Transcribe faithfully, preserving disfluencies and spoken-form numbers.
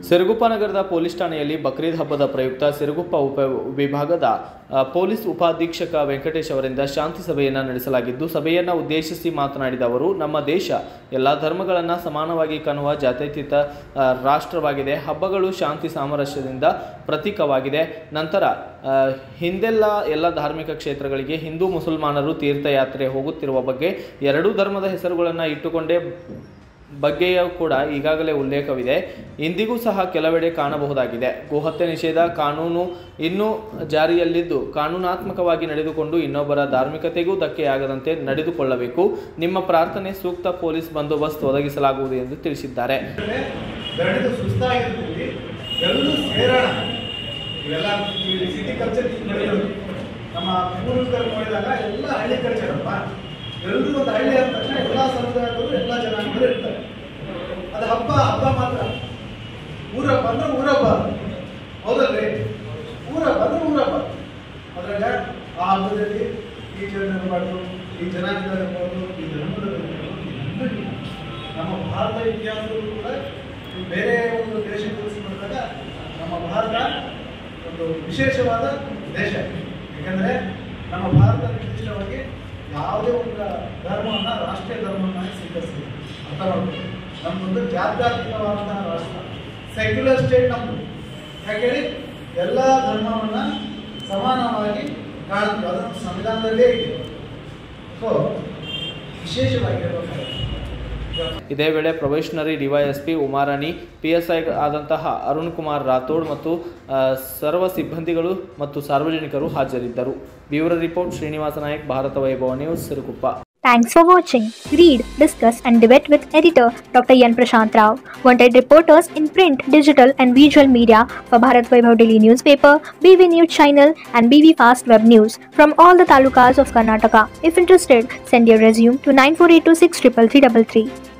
ಸಿರಗುಪ್ಪ ನಗರದ ಪೊಲೀಸ್ ಠಾಣೆಯಲ್ಲಿ ಬಕ್ರೀದ್ ಹಬ್ಬದ ಪ್ರಯುಕ್ತ ಸಿರಗುಪ್ಪ ಉಪ ವಿಭಾಗದ ಪೊಲೀಸ್ ಉಪಾಧೀಕ್ಷಕ ವೆಂಕಟೇಶ್ ಅವರಿಂದ ಶಾಂತಿ ಸಭೆಯನ್ನು ನಡೆಸಲಾಗಿದ್ದು, ಸಭೆಯನ್ನು ಉದ್ದೇಶಿಸಿ ಮಾತನಾಡಿದ ಅವರು, ನಮ್ಮ ದೇಶ ಎಲ್ಲ ಧರ್ಮಗಳನ್ನು ಸಮಾನವಾಗಿ ಕಾಣುವ ಜಾತ್ಯತೀತ ರಾಷ್ಟ್ರವಾಗಿದೆ. ಹಬ್ಬಗಳು ಶಾಂತಿ ಸಾಮರಸ್ಯದಿಂದ ಪ್ರತೀಕವಾಗಿದೆ. ನಂತರ ಹಿಂದೆಲ್ಲ ಎಲ್ಲ ಧಾರ್ಮಿಕ ಕ್ಷೇತ್ರಗಳಿಗೆ ಹಿಂದೂ ಮುಸಲ್ಮಾನರು ತೀರ್ಥಯಾತ್ರೆ ಹೋಗುತ್ತಿರುವ ಬಗ್ಗೆ ಎರಡೂ ಧರ್ಮದ ಹೆಸರುಗಳನ್ನು ಇಟ್ಟುಕೊಂಡೇ ಬಗ್ಗೆಯೂ ಕೂಡ ಈಗಾಗಲೇ ಉಲ್ಲೇಖವಿದೆ. ಇಂದಿಗೂ ಸಹ ಕೆಲವೆಡೆ ಕಾಣಬಹುದಾಗಿದೆ. ಗೋಹತ್ಯೆ ನಿಷೇಧ ಕಾನೂನು ಇನ್ನೂ ಜಾರಿಯಲ್ಲಿದ್ದು, ಕಾನೂನಾತ್ಮಕವಾಗಿ ನಡೆದುಕೊಂಡು ಇನ್ನೊಬ್ಬರ ಧಾರ್ಮಿಕತೆಗೂ ಧಕ್ಕೆಯಾಗದಂತೆ ನಡೆದುಕೊಳ್ಳಬೇಕು. ನಿಮ್ಮ ಪ್ರಾರ್ಥನೆ ಸೂಕ್ತ ಪೊಲೀಸ್ ಬಂದೋಬಸ್ತ್ ಒದಗಿಸಲಾಗುವುದು ಎಂದು ತಿಳಿಸಿದ್ದಾರೆ. ಎಲ್ಲರೂ ಒಂದು ಹಳ್ಳಿ ಆದ ತಕ್ಷಣ ಎಲ್ಲ ಸಮುದಾಯದವರು ಎಲ್ಲ ಜನಾಂಗಗಳು ಇರ್ತಾರೆ. ಅದು ಹಬ್ಬ ಹಬ್ಬ ಮಾತ್ರ. ಊರಬ್ಬ ಅಂದ್ರೆ ಊರಬ್ಬ, ಹೌದಲ್ರಿ? ಊರಬ್ಬ ಅಂದ್ರೆ ಊರಬ್ಬ. ಅದ್ರಾಗ ಆ ಹಬ್ಬದಲ್ಲಿ ಈ ಜನ ಇರಬಾರ್ದು, ಈ ಜನಾಂಗದ ಇರ್ಬೋದು, ಈ ಧರ್ಮದ ಇರ್ಬೋದು. ನಮ್ಮ ಭಾರತ ಇತಿಹಾಸದಲ್ಲೂ ಕೂಡ ಬೇರೆ ಒಂದು ದೇಶಕ್ಕೆ ಬಂದಾಗ ನಮ್ಮ ಭಾರತ ಒಂದು ವಿಶೇಷವಾದ ದೇಶ. ಯಾಕಂದ್ರೆ ನಮ್ಮ ಭಾರತ ನಿರ್ದಿಷ್ಟವಾಗಿ ಯಾವುದೇ ಒಂದು ಧರ್ಮವನ್ನು ರಾಷ್ಟ್ರೀಯ ಧರ್ಮವನ್ನಾಗಿ ಸ್ವೀಕರಿಸಿದೆ. ಅರ್ಥ ಮಾಡ್ಬೋದು. ನಮ್ಮದೊಂದು ಜಾತ್ಯತೀತವಾದಂತಹ ರಾಷ್ಟ್ರ, ಸೆಕ್ಯುಲರ್ ಸ್ಟೇಟ್ ನಮ್ಮದು. ಯಾಕೇಳಿ ಎಲ್ಲ ಧರ್ಮವನ್ನು ಸಮಾನವಾಗಿ ಕಾಣ್ತೀವಿ. ಅದನ್ನು ಸಂವಿಧಾನದಲ್ಲೇ ಇದೆ. ಸೊ ವಿಶೇಷವಾಗಿರಬೇಕಾಗಿದೆ. ಇದೇ ವೇಳೆ ಪ್ರೊಬೇಷನರಿ ಡಿವೈಎಸ್ಪಿ ಉಮಾರಾಣಿ, ಪಿಎಸ್ಐ ಆದಂತಹ ಅರುಣ್ ಕುಮಾರ್ ರಾಥೋಡ್ ಮತ್ತು ಸರ್ವ ಸಿಬ್ಬಂದಿಗಳು ಮತ್ತು ಸಾರ್ವಜನಿಕರು ಹಾಜರಿದ್ದರು. Bureau report Srinivasa Nayak, Bharata Vaibhava news, Siraguppa. Thanks for watching. Read, discuss and debate with editor Doctor Yan Prashant Rao. Wanted reporters in print, digital and visual media for Bharat Vaibhav Daily Newspaper, B V News Channel and B V Fast Web News from all the talukas of Karnataka. If interested, send your resume to nine four eight two six three three three three.